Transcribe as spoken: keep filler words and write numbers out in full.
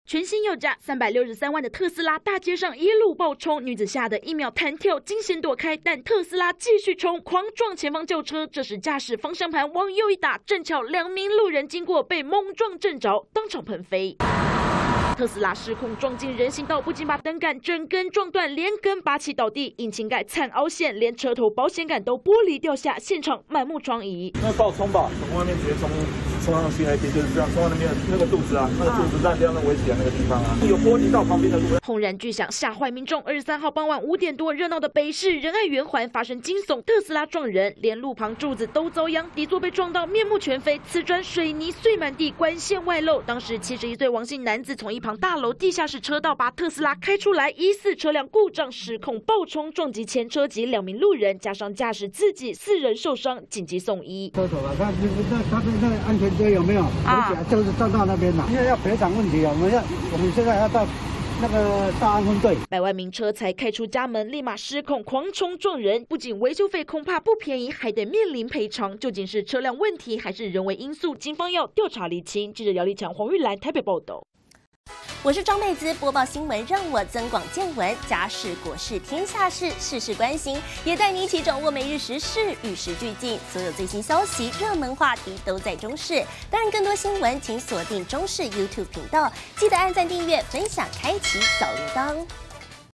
全新又价三百六十三万的特斯拉，大街上一路爆冲，女子吓得一秒弹跳，惊险躲开，但特斯拉继续冲，狂撞前方轿车。这时驾驶方向盘往右一打，正巧两名路人经过，被猛撞正着，当场喷飞。 特斯拉失控撞进人行道，不仅把灯杆整根撞断，连根拔起倒地，引擎盖惨凹陷，连车头保险杆都玻璃掉下，现场满目疮痍。 那爆冲吧，从外面直接冲冲上去那边，就是这样，冲到那边那个肚子啊，那个肚子烂掉那围起来那个地方啊，有玻璃到旁边的路。 轰然巨响吓坏民众。二十三号傍晚五点多，热闹的北市仁爱圆环发生惊悚特斯拉撞人，连路旁柱子都遭殃，底座被撞到面目全非，瓷砖水泥碎满地，管线外露。当时七十一岁王姓男子从一旁大楼地下室车道把特斯拉开出来，疑似车辆故障失控爆冲，撞击前车及两名路人，加上驾驶自己，四人受伤，紧急送医。 车手啊，他那他的那个安全街有没有？啊，就是撞到那边了。因为要赔偿问题啊，我们要我们现在要到那个大安分队。 百万名车才开出家门，立马失控狂冲撞人，不仅维修费恐怕不便宜，还得面临赔偿。究竟是车辆问题还是人为因素？警方要调查厘清。记者姚立强、黄玉兰台北报道。 我是庄妹子，播报新闻让我增广见闻，家事国事天下事，事事关心，也带你一起掌握每日时事，与时俱进，所有最新消息、热门话题都在中视。当然，更多新闻请锁定中视 YouTube 频道，记得按赞、订阅、分享、开启小铃铛。